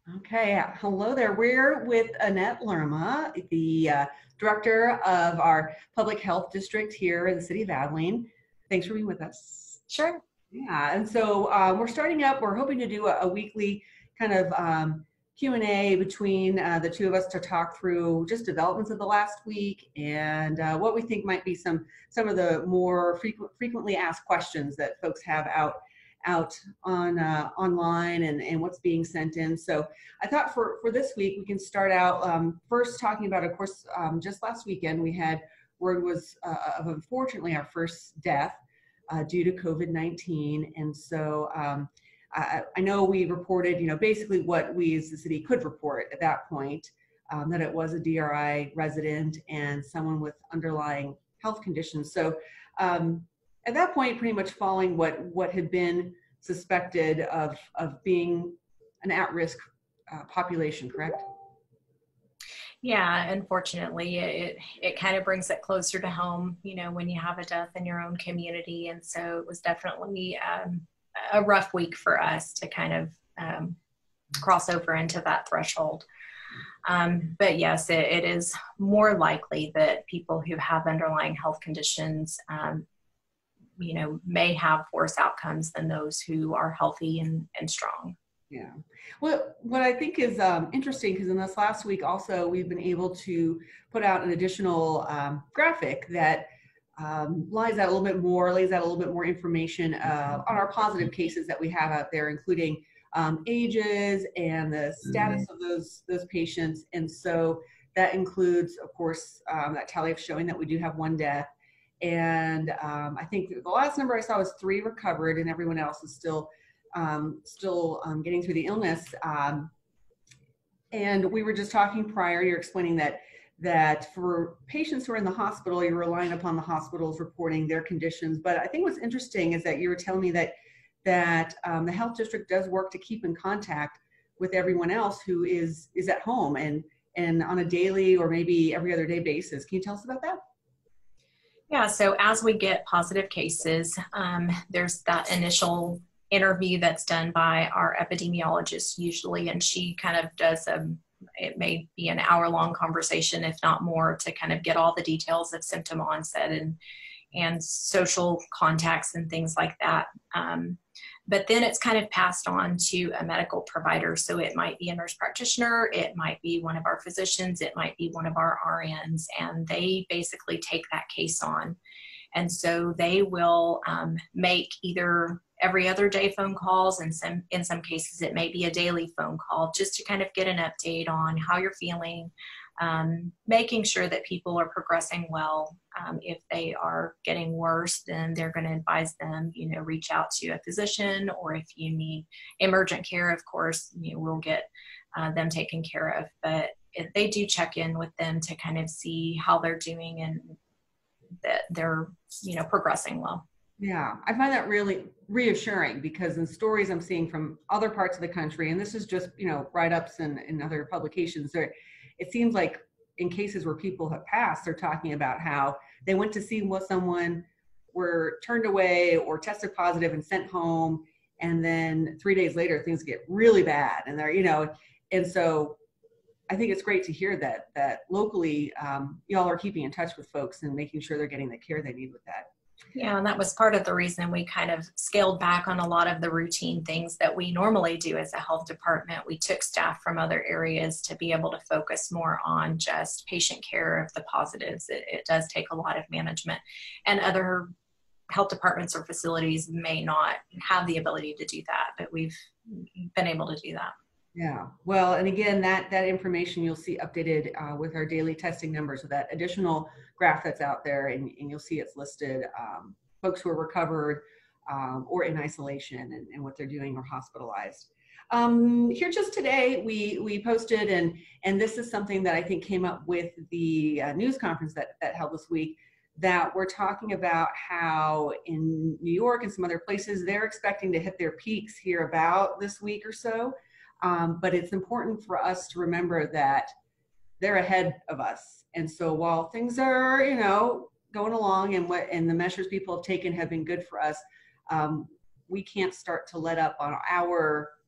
Okay, hello there. We're with Annette Lerma, the director of our public health district here in the city of Abilene. Thanks for being with us. Sure. Yeah, and so we're starting up. We're hoping to do a weekly kind of Q&A between the two of us to talk through just developments of the last week and what we think might be some of the more frequently asked questions that folks have out on online and what's being sent in. So I thought for this week we can start out first talking about, of course, just last weekend we had word was of unfortunately our first death due to COVID-19, and so I know we reported, basically what we as the city could report at that point, that it was a DRI resident and someone with underlying health conditions. So at that point, pretty much following what had been suspected of being an at-risk population, correct? Yeah, unfortunately, it kind of brings it closer to home, when you have a death in your own community. And so it was definitely a rough week for us to kind of cross over into that threshold. But yes, it is more likely that people who have underlying health conditions may have worse outcomes than those who are healthy and strong. Yeah. Well, what I think is interesting, because in this last week also, we've been able to put out an additional graphic that lays out a little bit more information on our positive cases that we have out there, including ages and the status of those patients. And so that includes, of course, that tally of showing that we do have one death. And I think the last number I saw was 3 recovered, and everyone else is still getting through the illness. And we were just talking prior, you're explaining that for patients who are in the hospital, you're relying upon the hospitals reporting their conditions. But I think what's interesting is that you were telling me that the health district does work to keep in contact with everyone else who is at home and on a daily or maybe every other day basis. Can you tell us about that? Yeah, so as we get positive cases, there's that initial interview that's done by our epidemiologist usually, and she kind of does it may be an hour-long conversation, if not more, to kind of get all the details of symptom onset and social contacts and things like that. But then it's kind of passed on to a medical provider. So it might be a nurse practitioner, it might be one of our physicians, it might be one of our RNs, and they basically take that case on. And so they will make either every other day phone calls, and in some cases it may be a daily phone call, just to kind of get an update on how you're feeling, making sure that people are progressing well. If they are getting worse, then they're going to advise them, reach out to a physician, or if you need emergent care, of course, we'll get them taken care of. But they do check in with them to kind of see how they're doing and that they're, progressing well. Yeah, I find that really reassuring, because in stories I'm seeing from other parts of the country, and this is just, write-ups and other publications, it seems like in cases where people have passed, they're talking about how they went to see someone, were turned away or tested positive and sent home, and then 3 days later things get really bad, and they're, and so I think it's great to hear that locally y'all are keeping in touch with folks and making sure they're getting the care they need with that. Yeah, and that was part of the reason we kind of scaled back on a lot of the routine things that we normally do as a health department. We took staff from other areas to be able to focus more on just patient care of the positives. It does take a lot of management, and other health departments or facilities may not have the ability to do that, but we've been able to do that. Yeah, well, and again, that information you'll see updated with our daily testing numbers, with that additional graph that's out there, and you'll see it's listed folks who are recovered or in isolation and what they're doing or hospitalized. Here just today, we posted, and this is something that I think came up with the news conference that held this week, that we're talking about how in New York and some other places, they're expecting to hit their peaks here about this week or so. But it's important for us to remember that they're ahead of us. And so while things are, going along and the measures people have taken have been good for us, we can't start to let up on our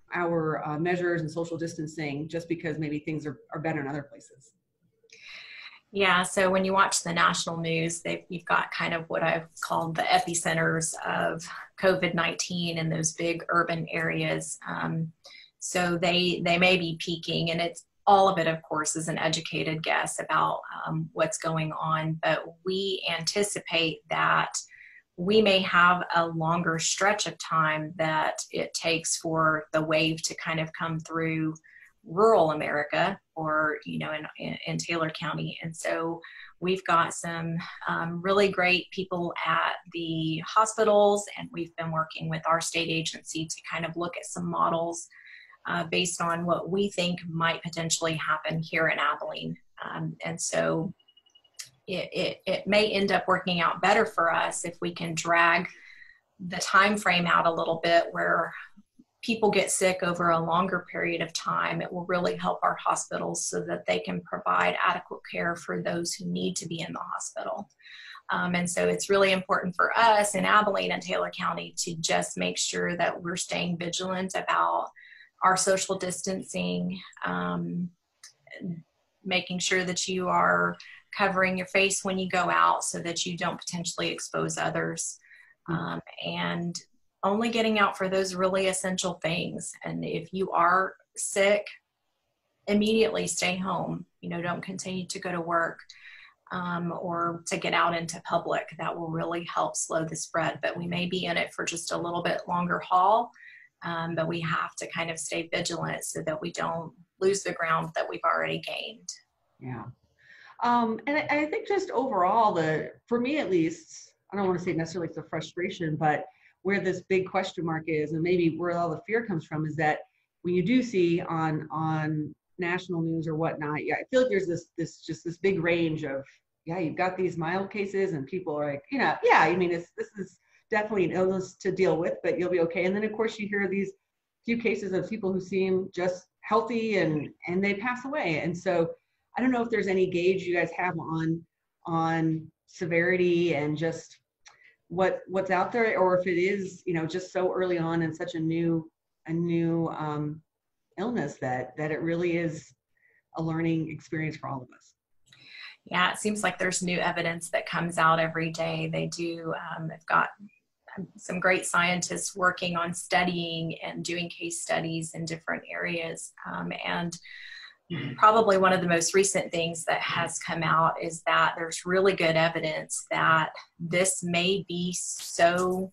measures and social distancing just because maybe things are better in other places? Yeah, so when you watch the national news, you've got kind of what I've called the epicenters of COVID-19 in those big urban areas. So they may be peaking, and it's all of it, of course, is an educated guess about what's going on. But we anticipate that we may have a longer stretch of time that it takes for the wave to kind of come through rural America, or in Taylor County. And so we've got some really great people at the hospitals, and we've been working with our state agency to kind of look at some models based on what we think might potentially happen here in Abilene. And so it may end up working out better for us if we can drag the time frame out a little bit, where people get sick over a longer period of time. It will really help our hospitals so that they can provide adequate care for those who need to be in the hospital. And so it's really important for us in Abilene and Taylor County to just make sure that we're staying vigilant about our social distancing, making sure that you are covering your face when you go out so that you don't potentially expose others, and only getting out for those really essential things. And if you are sick, immediately stay home. Don't continue to go to work or to get out into public. That will really help slow the spread. But we may be in it for just a little bit longer haul, but we have to kind of stay vigilant so that we don't lose the ground that we've already gained. Yeah. And I think just overall, for me at least, I don't want to say necessarily it's a frustration, but where this big question mark is, and maybe where all the fear comes from, is that when you do see on national news or whatnot, I feel like there's this big range of, you've got these mild cases and people are like, this is definitely an illness to deal with, but you'll be okay. And then of course you hear these few cases of people who seem just healthy and they pass away. And so I don't know if there's any gauge you guys have on severity and just what's out there, or if it is, just so early on and such a new illness that it really is a learning experience for all of us. Yeah, it seems like there's new evidence that comes out every day. They do. They've got some great scientists working on studying and doing case studies in different areas. And probably one of the most recent things that has come out is that there's really good evidence that this may be so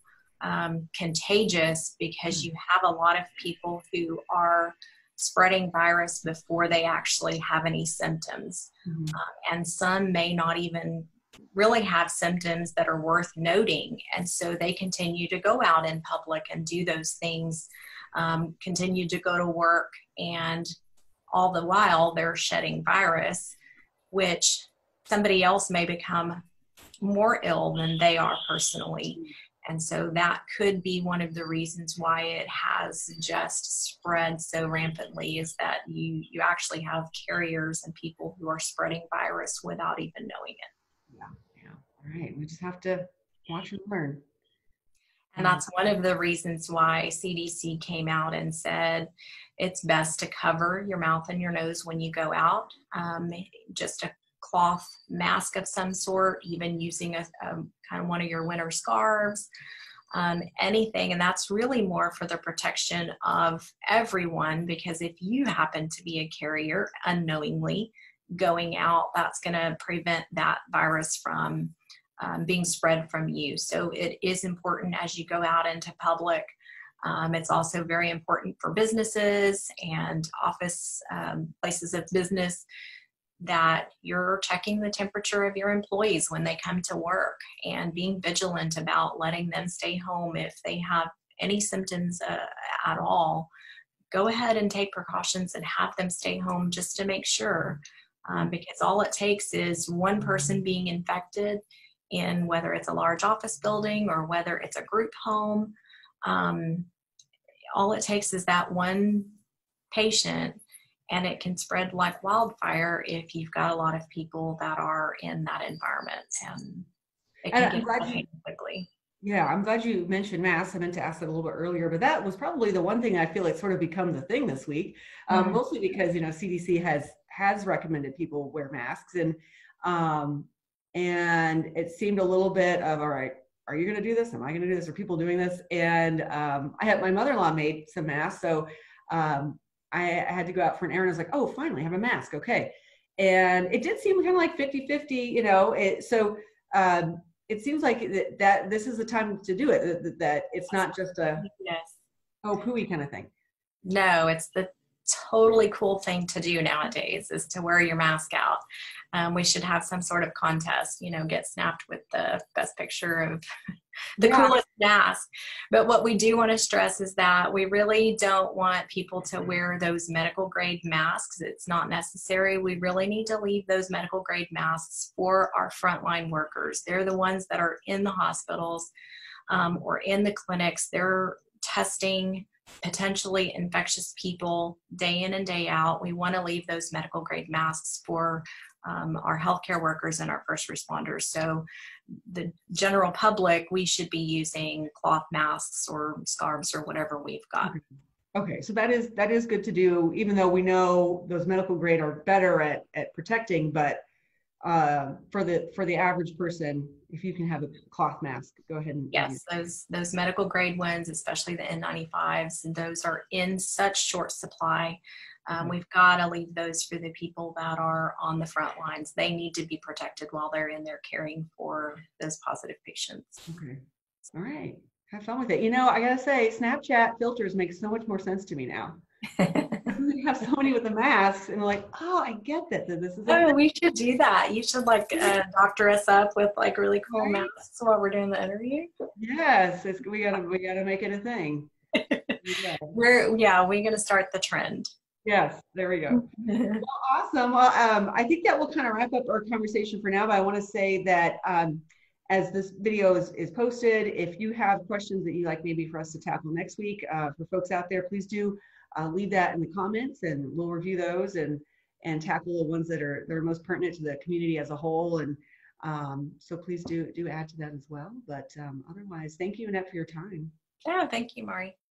contagious because you have a lot of people who are spreading virus before they actually have any symptoms. Mm-hmm. And some may not even really have symptoms that are worth noting. And so they continue to go out in public and do those things, continue to go to work, and all the while they're shedding virus, which somebody else may become more ill than they are personally. And so that could be one of the reasons why it has just spread so rampantly, is that you actually have carriers and people who are spreading virus without even knowing it. Yeah. All right. We just have to watch and learn. And that's one of the reasons why CDC came out and said it's best to cover your mouth and your nose when you go out. Just a cloth mask of some sort, even using a kind of one of your winter scarves, anything. And that's really more for the protection of everyone, because if you happen to be a carrier unknowingly going out, that's going to prevent that virus from being spread from you. So it is important as you go out into public. It's also very important for businesses and office places of business that you're checking the temperature of your employees when they come to work, and being vigilant about letting them stay home if they have any symptoms at all. Go ahead and take precautions and have them stay home just to make sure, because all it takes is one person being infected in, whether it's a large office building or whether it's a group home. All it takes is that one patient, and it can spread like wildfire if you've got a lot of people that are in that environment, and it can get quickly. Yeah, I'm glad you mentioned masks. I meant to ask that a little bit earlier, but that was probably the one thing I feel like sort of become the thing this week, Mm. mostly because CDC has recommended people wear masks, um, and it seemed a little bit of, all right, are you going to do this? Am I going to do this? Are people doing this? And I had my mother-in-law made some masks, so I had to go out for an errand. I was like, oh, finally, I have a mask. Okay, and it did seem kind of like 50-50, so. Um, it seems like that this is the time to do it, that it's not just a Yes. oh pooey kind of thing. No, it's the totally cool thing to do nowadays is to wear your mask out. We should have some sort of contest, get snapped with the best picture of the Yeah. coolest mask. But what we do want to stress is that we really don't want people to wear those medical grade masks. It's not necessary. We really need to leave those medical grade masks for our frontline workers. They're the ones that are in the hospitals or in the clinics. They're testing potentially infectious people day in and day out. We want to leave those medical grade masks for our healthcare workers and our first responders. So the general public, we should be using cloth masks or scarves or whatever we've got. Okay, so that is good to do, even though we know those medical grade are better at protecting, but for the average person, if you can have a cloth mask, go ahead and Yes, those medical grade ones, especially the N95s, and those are in such short supply. We've got to leave those for the people that are on the front lines. They need to be protected while they're in there caring for those positive patients. Okay, all right, have fun with it. I gotta say, Snapchat filters make so much more sense to me now. We have so many with the masks, and like, oh, I get that this is Oh, we should do that. You should doctor us up with really cool right? masks while we're doing the interview. Yes, we gotta make it a thing. Yeah. We're gonna start the trend. Yes, there we go. Well, awesome. Well, I think that will kind of wrap up our conversation for now, but I want to say that as this video is posted, if you have questions that you'd like maybe for us to tackle next week, for folks out there, please do leave that in the comments, and we'll review those and tackle the ones that are most pertinent to the community as a whole. And so please do add to that as well. But otherwise, thank you, Annette, for your time. Yeah, thank you, Mari.